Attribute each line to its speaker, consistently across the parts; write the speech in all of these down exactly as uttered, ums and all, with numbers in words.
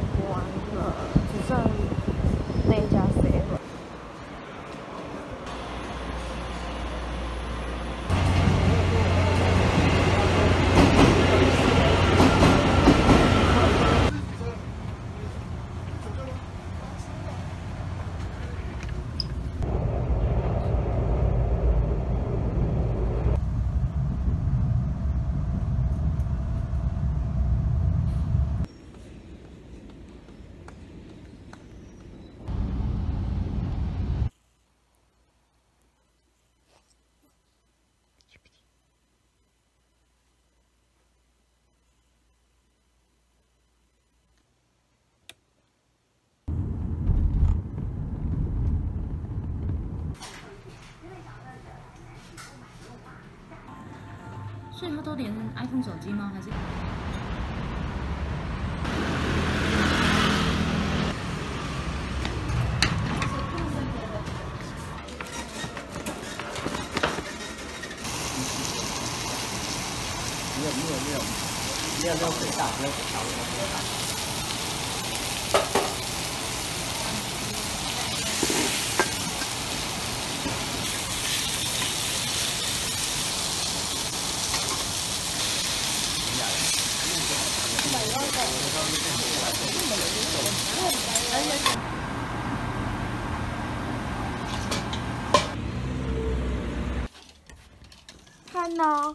Speaker 1: 关了，只剩那一家 seven。
Speaker 2: 所以他都连 iPhone 手机吗？还是？
Speaker 3: 没有没有没有，没有没有水大，没有水大，没有水大。
Speaker 1: 看呢。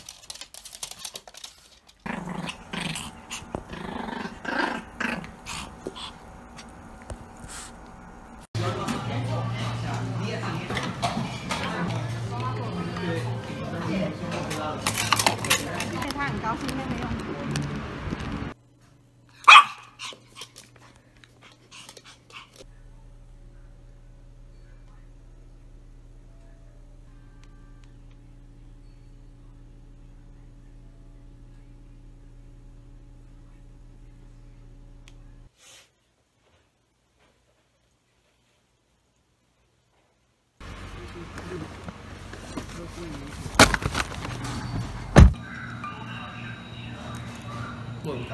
Speaker 1: 他很高兴那个用途。
Speaker 3: 混杂。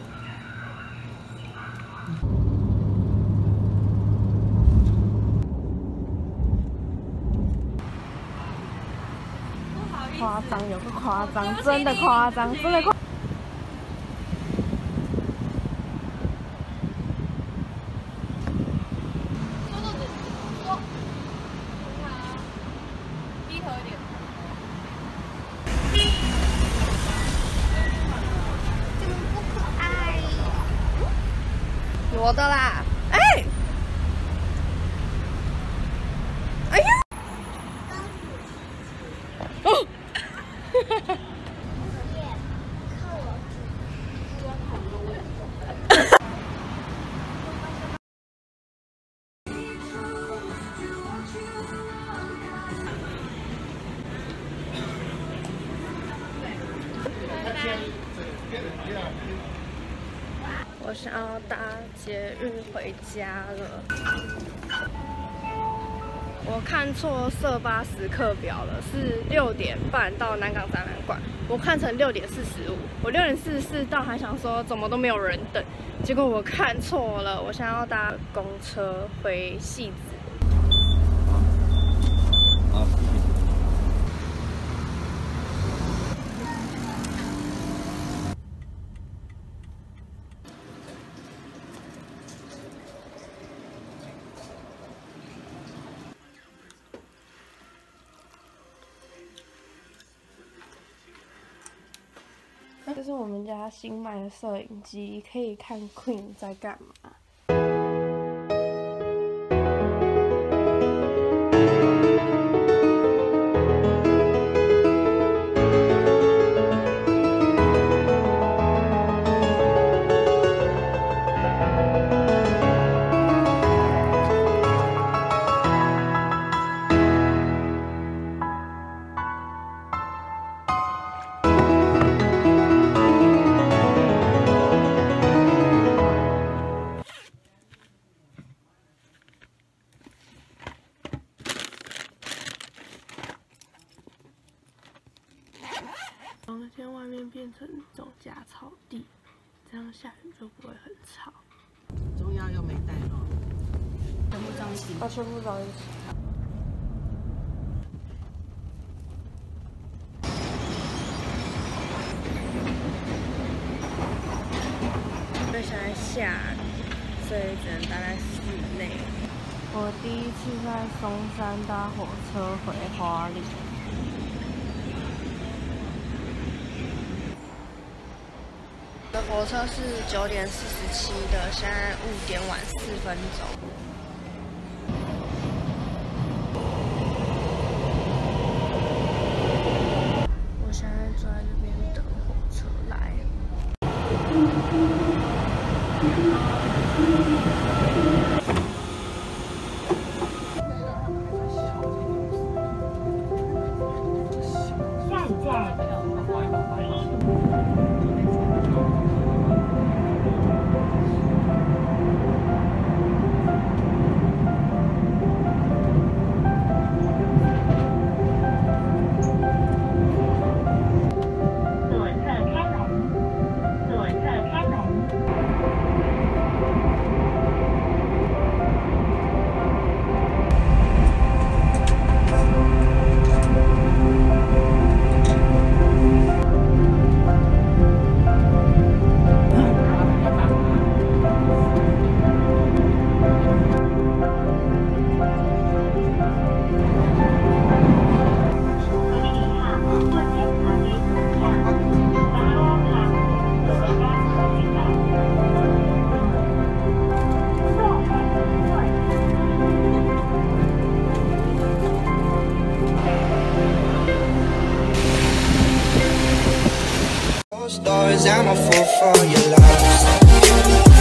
Speaker 1: 夸张有个夸张，真的夸张，真的夸。 我的啦，哎、欸，哎呀，哦，哈哈哈。我想要搭捷运回家了。我看错色巴时刻表了，是六点半到南港展览馆，我看成六点四十五。我六点四十四到，还想说怎么都没有人等，结果我看错了。我想要搭公车回汐止。
Speaker 3: 好。
Speaker 1: 这是我们家新买的摄影机，可以看 Queen 在干嘛。房间外面变成这种假草地，这样下雨就不会很吵。
Speaker 2: 起。
Speaker 1: 啊，全部装一起。因为现在下雨，所以只能待在室内。我第一次在松山搭火车回花莲。我的火车是九点四十七的，现在五点晚四分钟。我现在坐在这边等火车来。
Speaker 4: 下一站。
Speaker 5: Stories, I'm a fool for your love.